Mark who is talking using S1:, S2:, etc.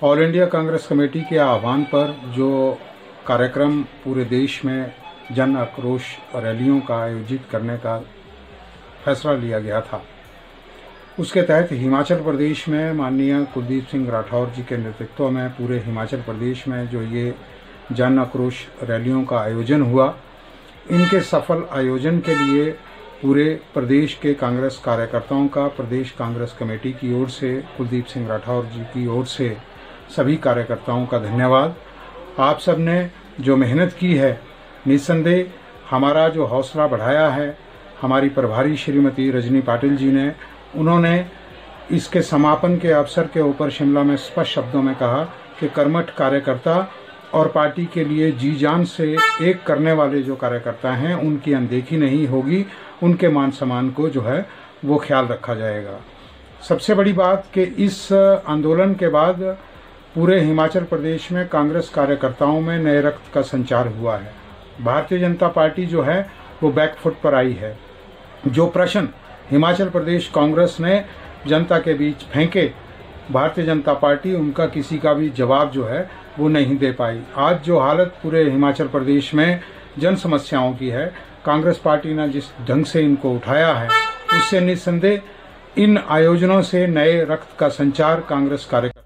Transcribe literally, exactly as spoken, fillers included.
S1: All India Congress committee के आह्वान पर जो कार्यक्रम पूरे देश में जन आक्रोश रैलियों का आयोजित करने का फैसला लिया गया था, उसके तहत हिमाचल प्रदेश में माननीय कुलदीप सिंह राठौर जी के नेतृत्व में पूरे हिमाचल प्रदेश में जो ये जन आक्रोश रैलियों का आयोजन हुआ, इनके सफल आयोजन के लिए पूरे प्रदेश के कांग्रेस कार्यकर्ताओं का प्रदेश कांग्रेस कमेटी की ओर से, कुलदीप सिंह राठौर जी की ओर से सभी कार्यकर्ताओं का धन्यवाद। आप सब ने जो मेहनत की है, निस्संदेह हमारा जो हौसला बढ़ाया है, हमारी प्रभारी श्रीमती रजनी पाटिल जी ने, उन्होंने इसके समापन के अवसर के ऊपर शिमला में स्पष्ट शब्दों में कहा कि कर्मठ कार्यकर्ता और पार्टी के लिए जी जान से एक करने वाले जो कार्यकर्ता हैं, उनकी अनदेखी नहीं होगी, उनके मान सम्मान को जो है वो ख्याल रखा जाएगा। सबसे बड़ी बात कि इस आंदोलन के बाद पूरे हिमाचल प्रदेश में कांग्रेस कार्यकर्ताओं में नए रक्त का संचार हुआ है। भारतीय जनता पार्टी जो है वो बैकफुट पर आई है। जो प्रश्न हिमाचल प्रदेश कांग्रेस ने जनता के बीच फेंके, भारतीय जनता पार्टी उनका किसी का भी जवाब जो है वो नहीं दे पाई। आज जो हालत पूरे हिमाचल प्रदेश में जन समस्याओं की है, कांग्रेस पार्टी ने जिस ढंग से इनको उठाया है, उससे निस्संदेह इन आयोजनों से नए रक्त का संचार कांग्रेस कार्यक्रम